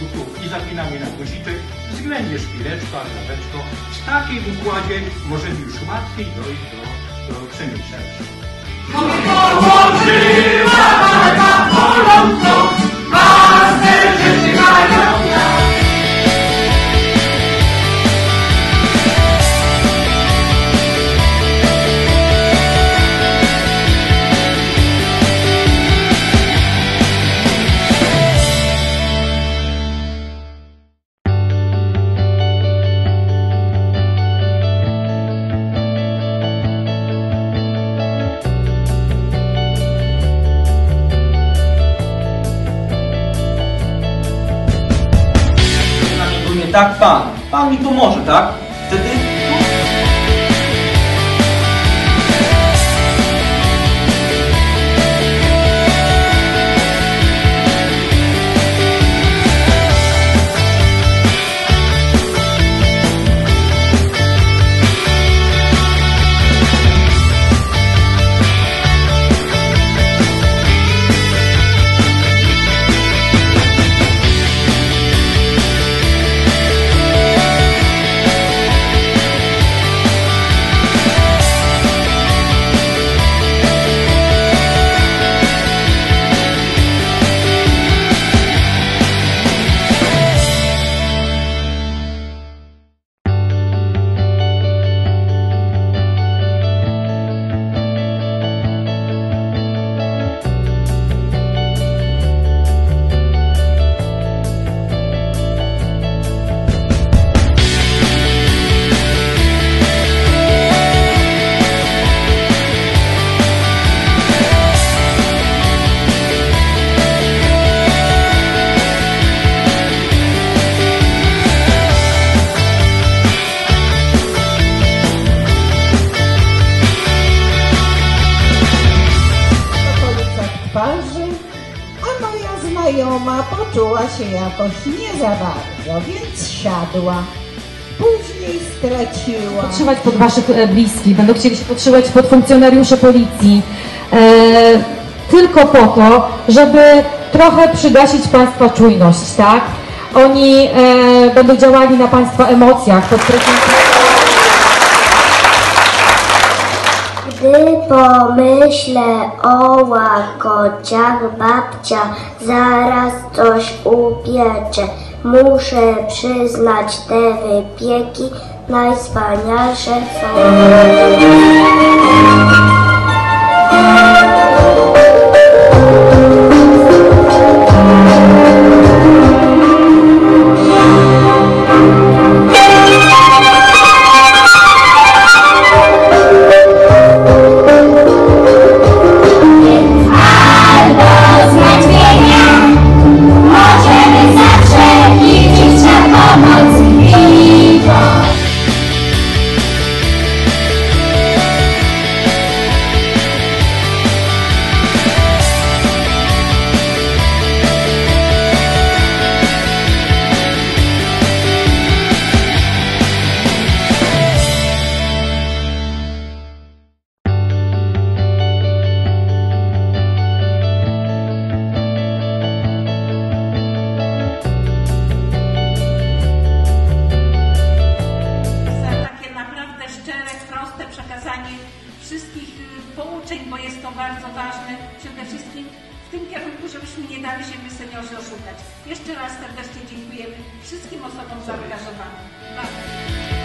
tu i zapinamy na guziczek, względnie szpileczko, a zaweczko. W takim układzie możemy już łatwiej dojść do przemyślenia. Tak, pan mi pomoże, tak? Wtedy... A moja znajoma poczuła się jakoś nie za bardzo, więc siadła. Później straciła. Podszywać pod waszych bliskich, będą chcieli się podszywać pod funkcjonariuszy policji. Tylko po to, żeby trochę przygasić państwa czujność, tak? Oni będą działali na państwa emocjach, pod presją. Gdy pomyślę o łakodziach, babcia zaraz coś upiecze. Muszę przyznać, te wypieki najwspanialsze są. Wszystkich pouczeń, bo jest to bardzo ważne, przede wszystkim w tym kierunku, żebyśmy nie dali się my seniorzy oszukać. Jeszcze raz serdecznie dziękujemy wszystkim osobom zaangażowanym.